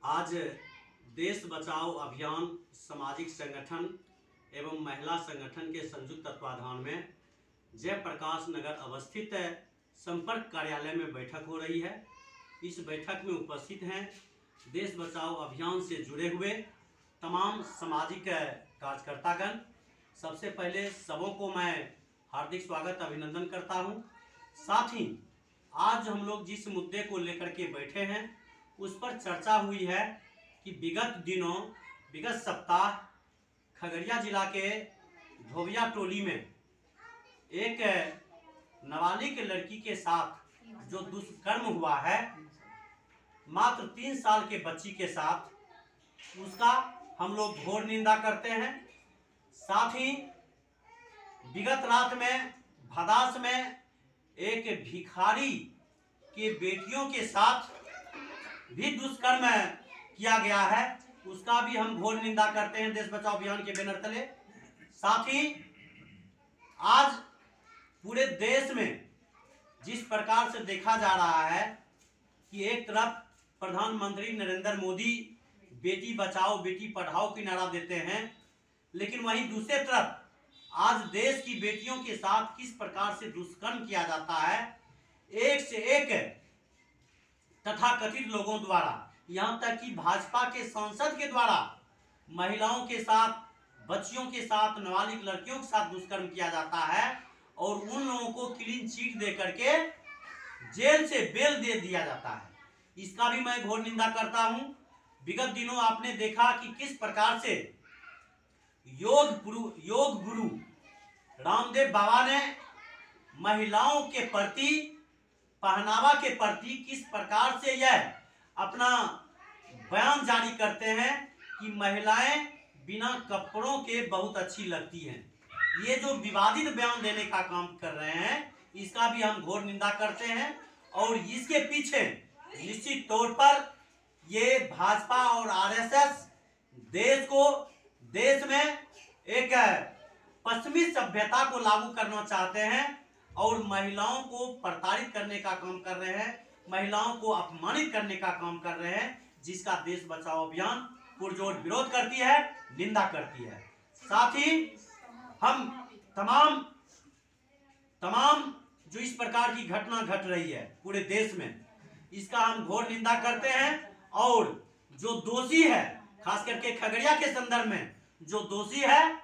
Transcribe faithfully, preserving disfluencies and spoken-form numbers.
आज देश बचाओ अभियान सामाजिक संगठन एवं महिला संगठन के संयुक्त तत्वाधान में जयप्रकाश नगर अवस्थित संपर्क कार्यालय में बैठक हो रही है। इस बैठक में उपस्थित हैं देश बचाओ अभियान से जुड़े हुए तमाम सामाजिक कार्यकर्तागण। सबसे पहले सबों को मैं हार्दिक स्वागत अभिनंदन करता हूं। साथ ही आज हम लोग जिस मुद्दे को लेकर के बैठे हैं उस पर चर्चा हुई है कि विगत दिनों विगत सप्ताह खगड़िया जिला के धोबिया टोली में एक नाबालिग लड़की के साथ जो दुष्कर्म हुआ है, मात्र तीन साल के बच्ची के साथ, उसका हम लोग घोर निंदा करते हैं। साथ ही विगत रात में भदास में एक भिखारी के बेटियों के साथ भी दुष्कर्म किया गया है, उसका भी हम घोर निंदा करते हैं देश बचाओ अभियान के बैनर तले। साथ ही आज पूरे देश में जिस प्रकार से देखा जा रहा है कि एक तरफ प्रधानमंत्री नरेंद्र मोदी बेटी बचाओ बेटी पढ़ाओ की नारा देते हैं, लेकिन वहीं दूसरे तरफ आज देश की बेटियों के साथ किस प्रकार से दुष्कर्म किया जाता है, एक से एक तथाकथित लोगों द्वारा, यहाँ तक कि भाजपा के सांसद के द्वारा महिलाओं के साथ, बच्चियों के साथ, नाबालिग लड़कियों के साथ दुष्कर्म किया जाता है और उन लोगों को क्लीन चिट दे करके जेल से बेल दे दिया जाता है। इसका भी मैं घोर निंदा करता हूं। विगत दिनों आपने देखा कि किस प्रकार से योग गुरु योग गुरु रामदेव बाबा ने महिलाओं के प्रति, पहनावा के प्रति किस प्रकार से यह अपना बयान जारी करते हैं कि महिलाएं बिना कपड़ों के बहुत अच्छी लगती हैं। ये जो विवादित बयान देने का काम कर रहे हैं, इसका भी हम घोर निंदा करते हैं और इसके पीछे निश्चित तौर पर ये भाजपा और आरएसएस देश को देश में एक पश्चिमी सभ्यता को लागू करना चाहते हैं और महिलाओं को प्रताड़ित करने का काम कर रहे हैं, महिलाओं को अपमानित करने का काम कर रहे हैं, जिसका देश बचाओ अभियान पुरजोर विरोध करती है, निंदा करती है। साथ ही हम तमाम तमाम जो इस प्रकार की घटना घट रही है पूरे देश में, इसका हम घोर निंदा करते हैं और जो दोषी है, खास करके खगड़िया के संदर्भ में जो दोषी है